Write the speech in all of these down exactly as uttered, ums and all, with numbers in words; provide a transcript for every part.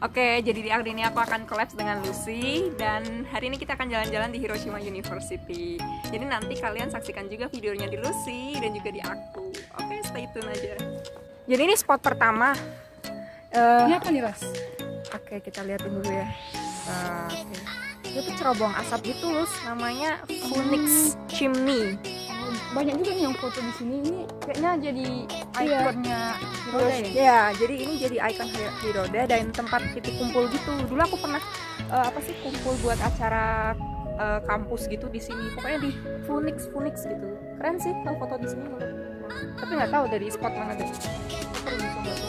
Oke, jadi di hari ini aku akan collab dengan Lucy. Dan hari ini kita akan jalan-jalan di Hiroshima University. Jadi nanti kalian saksikan juga videonya di Lucy dan juga di aku. Oke, stay tune aja. Jadi ini spot pertama. uh, Ini apa nih, Ras? Oke, kita lihatin dulu ya. uh, Oke, itu cerobong asap gitu, Lus. Namanya Phoenix Chimney. Banyak juga nih yang foto di sini. Ini kayaknya jadi ikonnya Hiroda ya? Ya, jadi ini jadi ikon Hiroda dan tempat titik kumpul gitu. Dulu aku pernah uh, apa sih kumpul buat acara uh, kampus gitu di sini. Pokoknya di Phoenix Phoenix gitu. Keren sih kalau foto di sini. Tapi nggak tahu dari spot mana deh. Perlu dicoba tuh.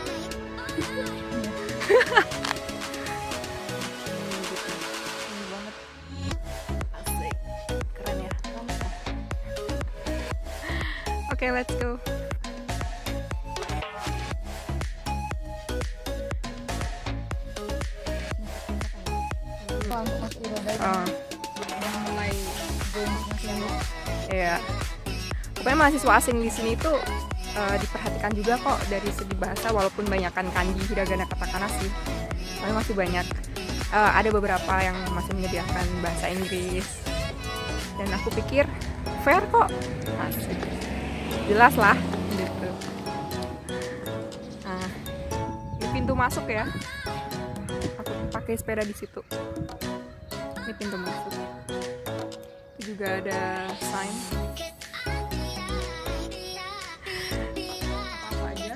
Ini banget. Asik. Keren ya. Oke, okay, let's go. Untuk Mas Hiroda Oh. yang mulai boom masih. Iya. Pokoknya mahasiswa asing di sini tuh uh, diperhatikan juga kok dari segi bahasa, walaupun banyakkan kanji, hiragana, katakana sih. Tapi masih banyak. Uh, ada beberapa yang masih menyediakan bahasa Inggris. Dan aku pikir fair kok. Asik. Jelas lah gitu. Nah, ini pintu masuk ya. Aku pakai sepeda di situ. Ini pintu masuk. Itu juga ada sign. Apa aja?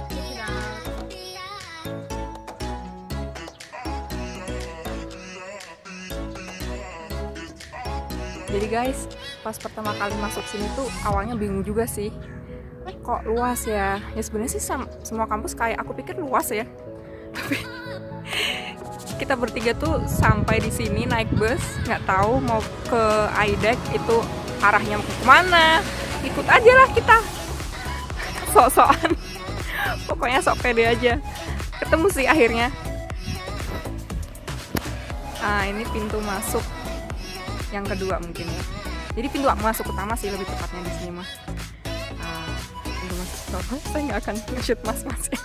Jadi guys, pas pertama kali masuk sini tuh awalnya bingung juga sih. Kok luas ya? Ya sebenarnya sih semua kampus kayak aku pikir luas ya. Tapi kita bertiga tuh sampai di sini naik bus, nggak tahu mau ke I D E C itu arahnya mau kemana. Ikut aja lah kita, sok-sokan. Pokoknya sok pede aja. Ketemu sih akhirnya. Ah, ini pintu masuk yang kedua mungkin ya. Jadi pintu masuk utama sih lebih tepatnya di sini mah. Ah, pintu masuk utama. Saya nggak akan nge-shoot mas-mas ya.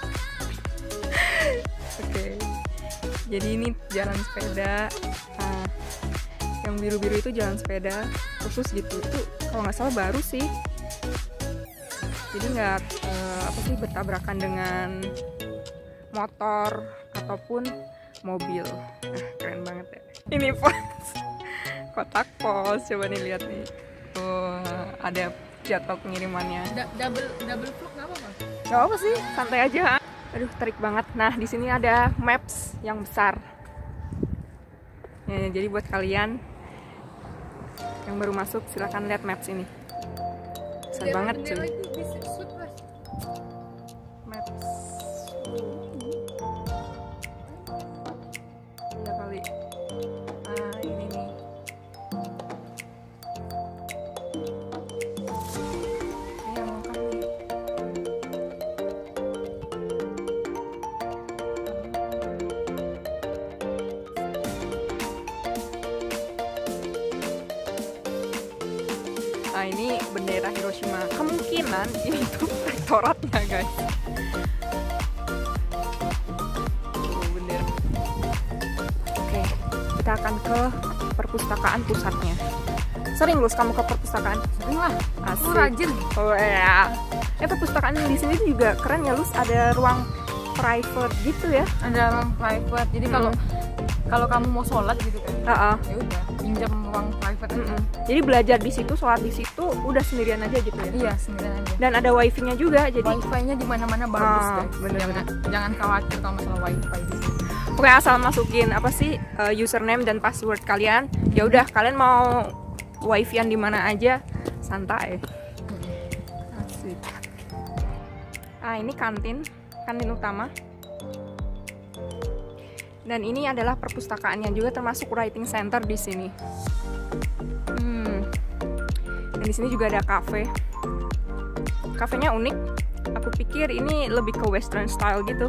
Oke. Okay. Jadi ini jalan sepeda. Nah, yang biru-biru itu jalan sepeda khusus gitu. Itu kalau nggak salah baru sih. Jadi nggak uh, apa sih bertabrakan dengan motor ataupun mobil. Nah, keren banget ya. Ini pos kotak pos. Coba nih lihat nih. Tuh ada jatuh pengirimannya. Da double double vlog nggak apa-apa? Nggak apa sih, santai aja. Aduh, terik banget. Nah, di sini ada maps yang besar. Ya, jadi buat kalian yang baru masuk, silahkan lihat maps ini. Besar banget cuy. Maps. Iya kali. Ah, ini nih. Ini yang mau kali. Nah, ini bendera Hiroshima. Kemungkinan ini tuh rektoratnya, guys. Tuh, bendera. Oke, kita akan ke perpustakaan pusatnya. Sering Lus kamu ke perpustakaan? Sering lah. Asik. Aku rajin. Oh ya. Eh, perpustakaan di sini juga keren ya, Lus. Ada ruang private gitu ya. Ada ruang private. Jadi kalau Hmm. kalau kamu mau sholat gitu kan, Uh-uh. ya udah pinjam ruang private aja. Mm-mm. Jadi belajar di situ, sholat di situ, udah sendirian aja gitu ya. Iya, sendirian aja. Dan ada wifi-nya juga, jadi Wifi-nya di mana-mana bagus, Ah, guys. bener-bener. Jangan, jangan khawatir kalau masalah wifi di sini. pokoknya asal masukin apa sih uh, username dan password kalian. Ya udah, kalian mau wifi-an di mana aja, santai. Asik. Ah, ini kantin, kantin utama. Dan ini adalah perpustakaan yang juga termasuk writing center di sini. Hmm. Dan di sini juga ada kafe. Kafenya unik. Aku pikir ini lebih ke western style gitu.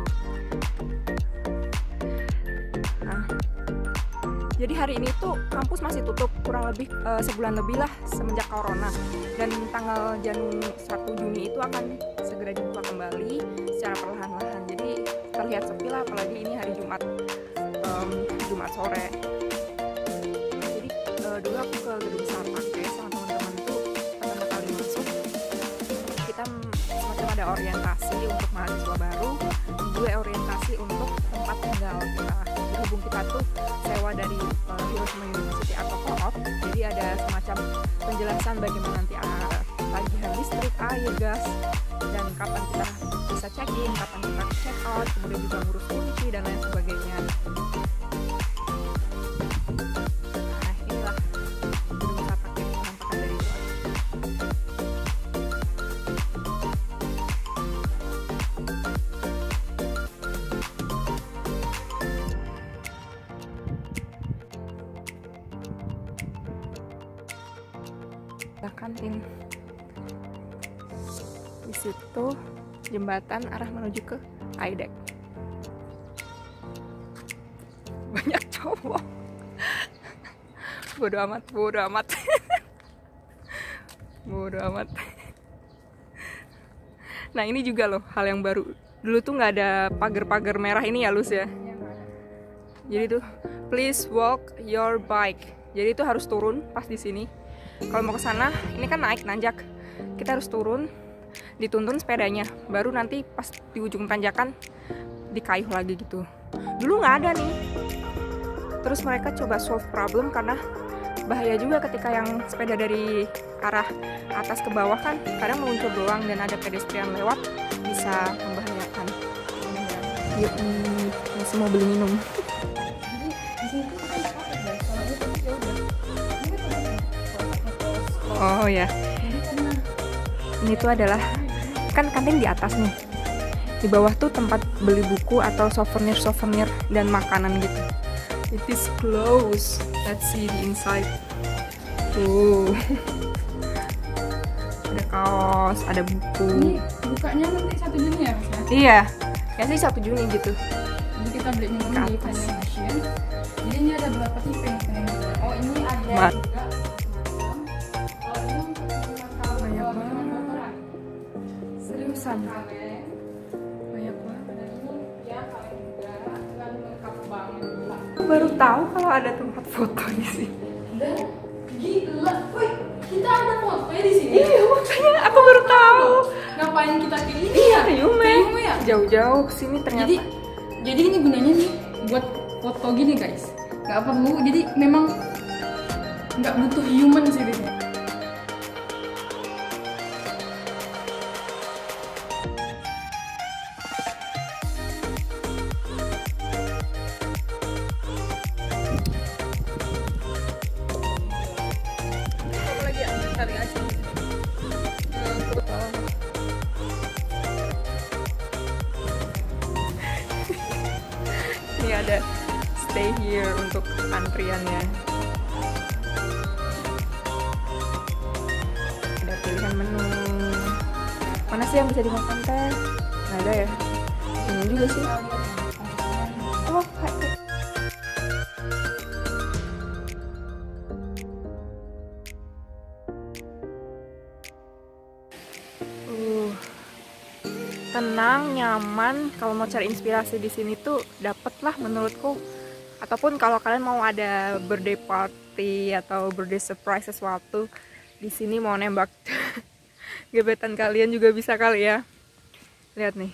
Nah, jadi hari ini tuh kampus masih tutup kurang lebih uh, sebulan lebih lah semenjak corona. Dan tanggal Janu satu Juni itu akan segera dibuka kembali secara perlahan-lahan. Jadi terlihat sepi lah, apalagi ini hari Jumat, um, Jumat sore. Jadi uh, dulu aku ke gedung Sarpake sama teman-teman tuh pertama kali masuk, kita semacam ada orientasi untuk mahasiswa baru, gue orientasi untuk tempat tinggal kita. Berhubung kita tuh sewa dari uh, Hiroshima University atau Co-op, jadi ada semacam penjelasan bagaimana nanti uh, tagihan listrik, air, gas, dan kapan kita bisa check-in, kapan kita check-out, kemudian juga ngurus kunci dan lain sebagainya. Nah, inilah gedung Sarpake penampakan dari luar. Ada kantin. Di situ jembatan arah menuju ke Aidek. Banyak cowok. Bodo amat, bodo amat. Bodo amat. Nah, ini juga loh hal yang baru. Dulu tuh nggak ada pagar-pagar merah ini ya, Lus ya. Jadi tuh please walk your bike. Jadi itu harus turun pas di sini. Kalau mau ke sana, ini kan naik nanjak. Kita harus turun, dituntun sepedanya, baru nanti pas di ujung tanjakan dikayuh lagi gitu. Dulu nggak ada nih. Terus mereka coba solve problem karena bahaya juga ketika yang sepeda dari arah atas ke bawah kan kadang meluncur doang dan ada pedestrian lewat, bisa membahayakan. Yuk, hmm, masih mau beli minum. Oh ya, ini tuh adalah kan kantin di atas nih, di bawah tuh tempat beli buku atau souvenir-souvenir dan makanan gitu. It is closed. Let's see the inside. Tuh, ada kaos, ada buku. Ini bukanya nanti satu Juni ya, Mas? Iya, ya sih satu Juni gitu. Jadi kita beli minum Ke di atas. vending machine. Jadi ini ada berapa tipe yang pengen juga. Oh, ini ada Ma- juga. Kalau ini untuk makan Banyak oh, banget. minuman kotoran. Seriusan. Kaleng. Banyak banget. Dan ini ya kaleng juga. Dengan lengkap banget gila. Aku baru tahu kalau ada tempat foto di sini. Dan gila, woi, kita ada fotonya di sini. Iya, makanya aku baru tahu. Ngapain kita ke ini Iya, ya? ke Yume. Ke Yume ya? Jauh-jauh ke sini ternyata. Jadi, jadi ini gunanya nih buat foto gini guys. Nggak perlu, jadi memang nggak butuh human sih di sini. Apa lagi ya? Cari aja. Ini ada stay here untuk antriannya. Ada pilihan menu. Mana sih yang bisa dimakan teh? Nggak ada ya? Ini juga sih. Oh, kayak Uh, tenang, nyaman. Kalau mau cari inspirasi di sini tuh dapet lah menurutku. Ataupun kalau kalian mau ada birthday party atau birthday surprise sesuatu, di sini mau nembak gebetan kalian juga bisa kali ya. Lihat nih.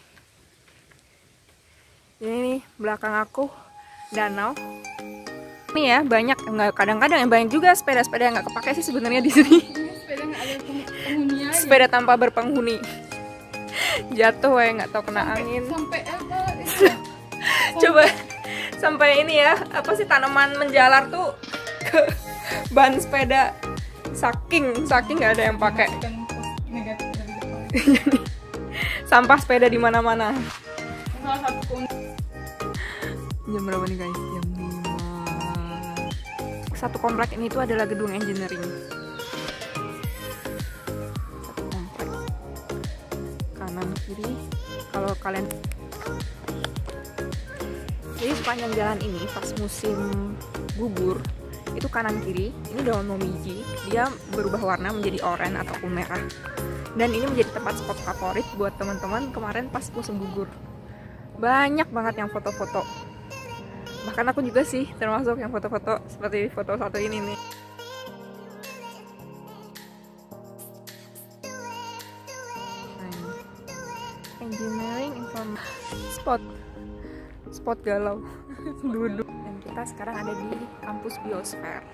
Ini nih belakang aku danau. Nih ya banyak, nggak kadang-kadang yang banyak juga sepeda-sepeda yang nggak kepake sih sebenarnya di sini. Ini sepeda nggak ada penghuni aja. Sepeda tanpa berpenghuni. Jatuh ya nggak tahu kena angin. Sampai apa? itu. Coba sampai ini ya, apa sih tanaman menjalar tuh ke ban sepeda. Saking saking nggak ada yang pakai. Dan negatif dari depan. Sampah sepeda di mana-mana. Salah satu keunikan. Jam berapa nih guys? Jam lima. Satu komplek ini tuh adalah gedung engineering. Satu komplek. Kanan kiri. Kalau kalian jadi sepanjang jalan ini pas musim gugur itu kanan kiri ini daun momiji, dia berubah warna menjadi oranye ataupun merah, dan ini menjadi tempat spot favorit buat teman-teman kemarin pas musim gugur. banyak banget yang foto-foto. Bahkan aku juga sih termasuk yang foto-foto seperti foto satu ini nih. Engineering information spot spot galau duduk. Dan kita sekarang ada di kampus Biosfer.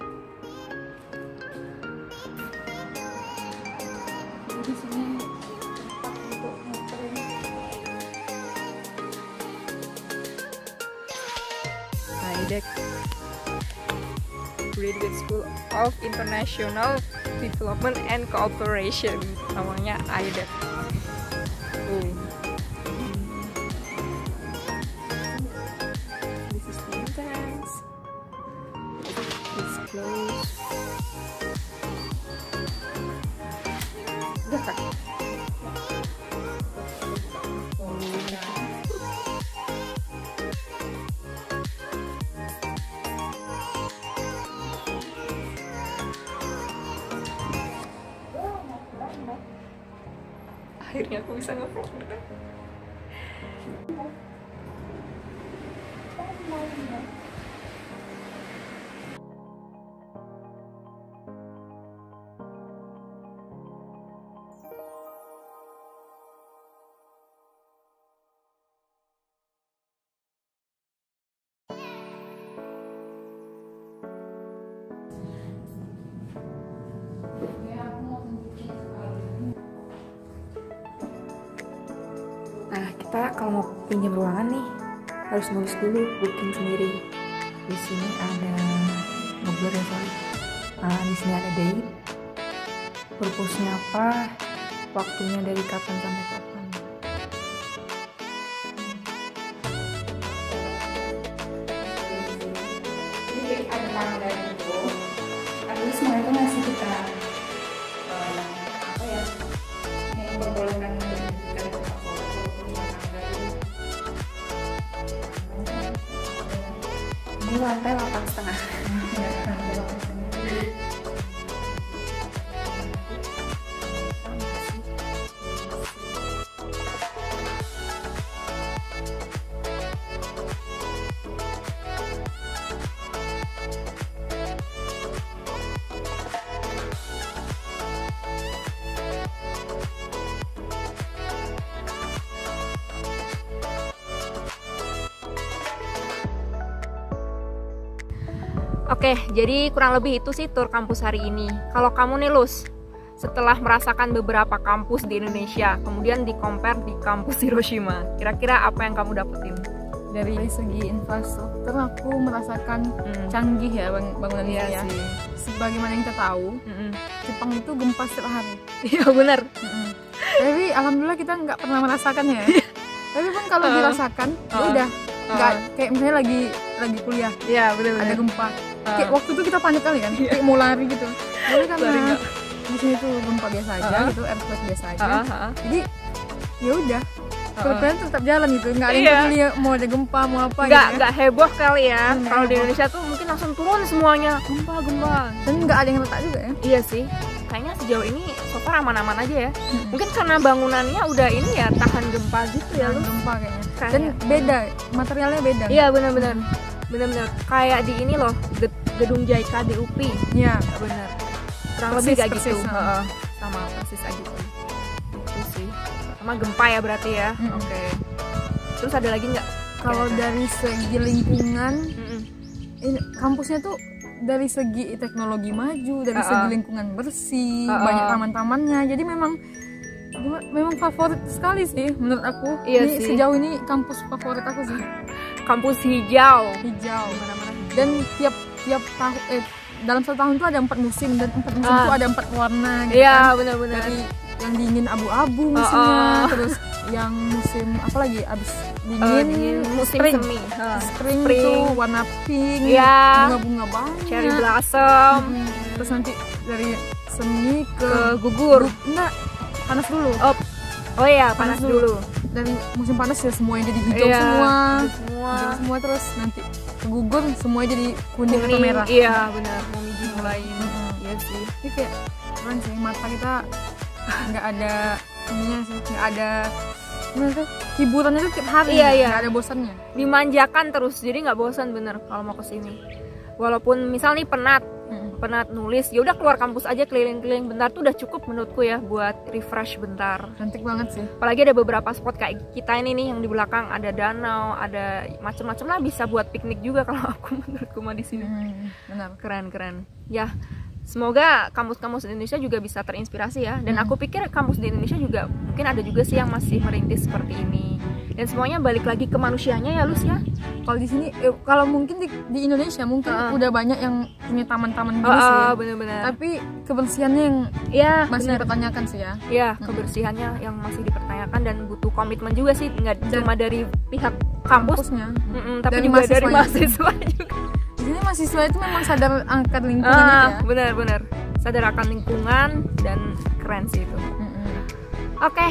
Di sini tempat untuk ngeprint. I D E C, Graduate School of International Development and Cooperation, namanya I D E C. Oh. This is the entrance. It's closed. Udah kan? Akhirnya aku bisa nge-vlog. Nah, kita kalau mau pinjam ruangan nih harus nulis dulu booking sendiri. Di sini ada ngeblur ya sorry. Nah, di sini ada date, purpose-nya apa, waktunya dari kapan sampai kapan. Jadi ada tanggal itu, harus mereka ngasih kita uh, apa ya, yang memperbolehkan menunjukkan foto Ini lantai delapan setengah. Oke, jadi kurang lebih itu sih tur kampus hari ini. Kalau kamu nih Lus, setelah merasakan beberapa kampus di Indonesia, kemudian di compare di kampus Hiroshima, kira-kira apa yang kamu dapetin? dari segi infrastruktur aku merasakan Hmm. canggih ya bang bangunan Iya ya. sih. Sebagaimana yang kita tahu, Mm-mm. Jepang itu gempa setiap hari. Iya benar. Mm-mm. Tapi alhamdulillah kita nggak pernah merasakannya. Tapi pun kalau Uh. dirasakan, ya Uh. udah nggak Uh. kayak misalnya lagi lagi kuliah Iya benar. ada gempa. Uh. Kayak waktu itu kita panik kali kan, kayak mau lari gitu. Tapi Lari karena nggak? di sini tuh gempa biasa aja Uh. gitu, earthquake biasa aja. Uh, uh, uh. Jadi ya udah, Uh. kebetulan tetap jalan gitu, nggak ada yang Iya. peduli mau ada gempa mau apa Nggak gitu. Ya. nggak heboh kali ya. Hmm, Kalau di heboh. Indonesia tuh mungkin langsung turun semuanya gempa gempa. Dan nggak ada yang retak juga ya. Iya sih. Kayaknya sejauh ini so far aman-aman aja ya. Mungkin karena bangunannya udah ini ya tahan gempa gitu ya lu. Gempa kayaknya. Kayaknya. Dan beda, materialnya beda. Iya benar-benar. Benar-benar kayak di ini loh, Ged- gedung J K di U P. Iya. Benar. Kurang Persis, lebih kayak persis, gitu. sama. Heeh. Sama persis kayak gitu. Itu sih. Sama gempa ya berarti ya. Mm-mm. Oke. Terus ada lagi nggak? Kalau Kira-kira? dari segi lingkungan, Mm-mm. ini kampusnya tuh dari segi teknologi maju, dari Uh-uh. segi lingkungan bersih, Uh-uh. banyak taman-tamannya. Jadi memang memang favorit sekali sih menurut aku. Iya ini sih. sejauh ini kampus favorit aku sih. Kampus hijau. Hijau. Mana-mana. Dan tiap tiap tahun eh dalam satu tahun tuh ada empat musim dan empat musim Ah. tuh ada empat warna gitu Iya kan. benar-benar. Dari yang dingin abu-abu musimnya, Uh-uh. terus yang musim apa lagi abis dingin, Eh, dingin musim spring. semi. Heeh. Spring, Spring. tuh warna pink, Iya. bunga-bunga banyak. Cherry blossom. Mm, terus nanti dari semi ke, Ke gugur. enggak panas dulu. Oh, oh iya Panas panas, dulu. Dari musim panas ya semuanya jadi hijau Iya, semua. hijau semua. Hijau semua terus nanti ke gugur semuanya jadi kuning, atau Kuning, merah. iya benar. Mau biji mulai. Mm-mm. Iya sih. Ini kayak keren sih, mata kita nggak ada ininya sih, nggak ada Bener, hiburannya tuh tiap hari. Iya, iya. Nggak ada bosannya. Dimanjakan terus, jadi nggak bosan bener kalau mau kesini. Walaupun misal nih penat, Mm-mm. penat nulis, ya udah keluar kampus aja keliling-keliling bentar tuh udah cukup menurutku ya buat refresh bentar. Cantik banget sih. Apalagi ada beberapa spot kayak kita ini nih yang di belakang ada danau, ada macam-macam lah, bisa buat piknik juga kalau aku menurutku mah di sini. Hmm, benar. Keren-keren. Ya, semoga kampus-kampus di Indonesia juga bisa terinspirasi ya. Dan Hmm. aku pikir kampus di Indonesia juga mungkin ada juga sih yang masih merintis seperti ini. Dan semuanya balik lagi ke manusianya ya, Lus ya. Kalau di sini, eh, kalau mungkin di, di Indonesia mungkin Uh. udah banyak yang punya taman-taman Oh, gini sih. oh, bener-bener. Tapi kebersihannya yang Ya, masih bener. dipertanyakan sih ya. Ya, kebersihannya yang masih dipertanyakan dan butuh komitmen juga sih, nggak Dan- cuma dari pihak kampus, Kampusnya. mm-mm, tapi Dari juga dari mahasiswanya. mahasiswa juga. Di sini mahasiswa itu memang sadar angkat lingkungan Ah, ya. benar-benar sadar akan lingkungan dan keren sih itu. Mm-mm. Oke.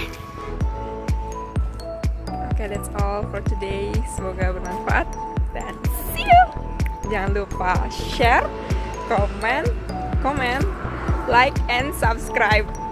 Oke, that's all for today. Semoga bermanfaat dan see you. Jangan lupa share, comment, comment, like and subscribe.